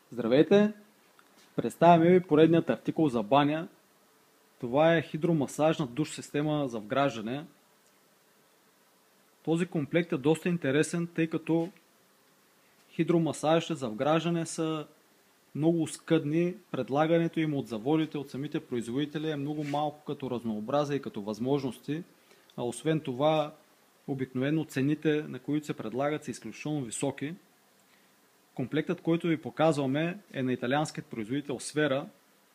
Здравейте! Представяме ви поредният артикул за баня. Това е хидромасажна душ система за вграждане. Този комплект е доста интересен, тъй като хидромасажите за вграждане са много скъдни. Предлагането им от заводите, от самите производители е много малко като разнообразие и като възможности. А освен това, обикновено цените, на които се предлагат, са изключително високи. Комплектът, който ви показваме, е на италианският производител Sfera.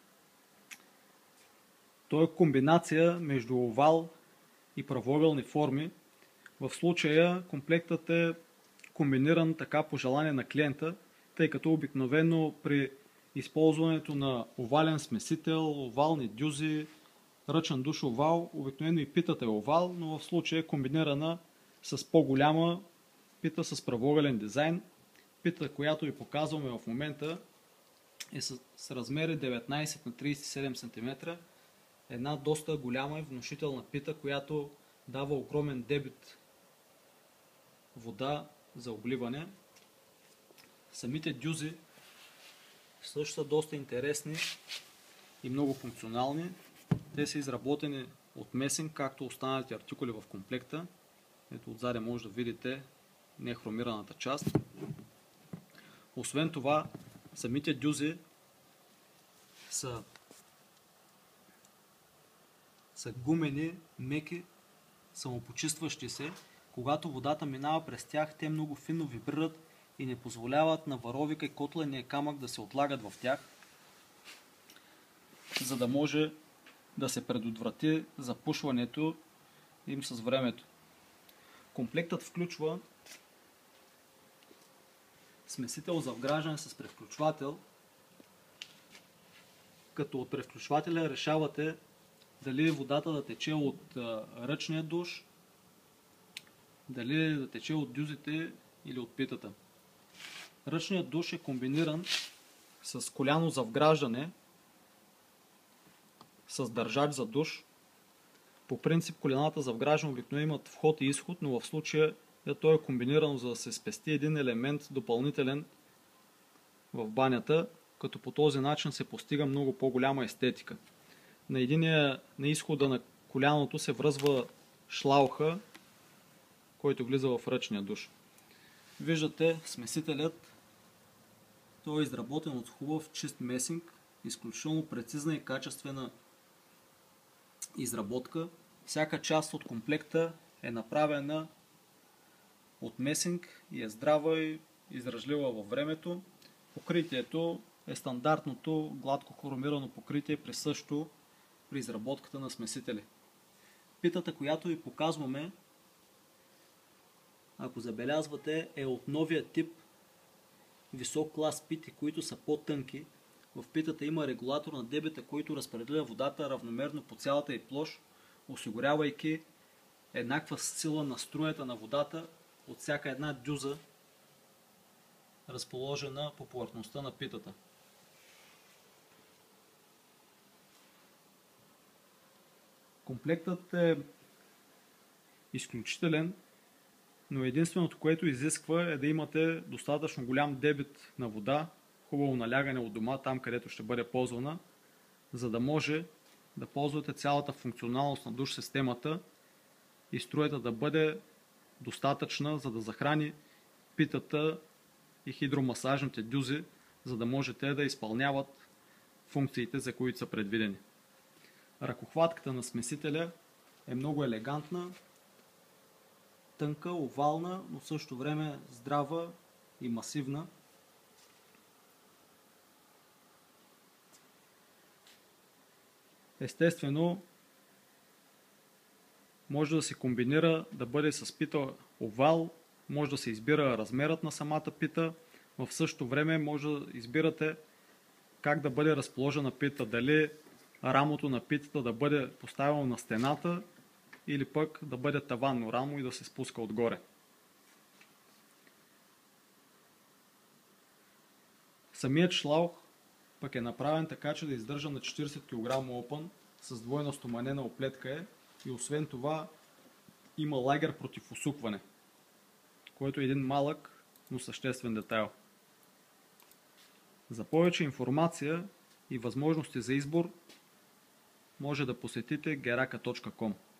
Той е комбинация между овал и правоъгълни форми. В случая комплектът е комбиниран така по желание на клиента, тъй като обикновено при използването на овален смесител, овални дюзи, ръчен душ овал, обикновено и питата е овал, но в случая е комбинирана с по-голяма пита с правоъгълен дизайн. Пита, която ви показваме в момента, е с размери 19 на 37 см. Една доста голяма и внушителна пита, която дава огромен дебит вода за обливане. Самите дюзи също са доста интересни и много функционални. Те са изработени от месинг, както останалите артикули в комплекта. Ето отзаде може да видите нехромираната част. Освен това, самите дюзи са гумени, меки, самопочистващи се. Когато водата минава през тях, те много финно вибрират и не позволяват на варовика и котления камък да се отлагат в тях, за да може да се предотврати запушването им с времето. Комплектът включва смесител за вграждане с превключвател, като от превключвателя решавате дали водата да тече от ръчния душ, дали да тече от дюзите или от питата. Ръчният душ е комбиниран с коляно за вграждане с държач за душ. По принцип коляната за вграждане обикновено имат вход и изход, но в случая той е комбиниран, за да се спести един елемент допълнителен в банята, като по този начин се постига много по-голяма естетика. На изхода на коляното се връзва шлауха, който влиза в ръчния душ. Виждате смесителят, той е изработен от хубав чист месинг, изключително прецизна и качествена изработка. Всяка част от комплекта е направена от месинг и е здрава и издръжлива във времето. Покритието е стандартното гладко хромирано покритие, присъщо при изработката на смесители. Питата, която ви показваме, ако забелязвате, е от новия тип висок клас пити, които са по-тънки. В питата има регулатор на дебита, който разпределя водата равномерно по цялата й площ, осигурявайки еднаква сила на струята на водата от всяка една дюза, разположена по повърхността на питата. Комплектът е изключителен, но единственото, което изисква, е да имате достатъчно голям дебит на вода, хубаво налягане от дома, там където ще бъде ползвана, за да може да ползвате цялата функционалност на душ системата и струята да бъде достатъчна, за да захрани питата и хидромасажните дюзи, за да може те да изпълняват функциите, за които са предвидени. Ръкохватката на смесителя е много елегантна, тънка, овална, но в същото време здрава и масивна. Естествено, може да се комбинира, да бъде с пита овал, може да се избира размерът на самата пита, в същото време може да избирате как да бъде разположена пита, дали рамото на питата да бъде поставено на стената или пък да бъде таванно рамо и да се спуска отгоре. Самият шлаух пък е направен така, че да издържа на 40 кг опън, с двойна стоманена оплетка е, и освен това има лагер против усукване, който е един малък, но съществен детайл. За повече информация и възможности за избор може да посетите geraka.com.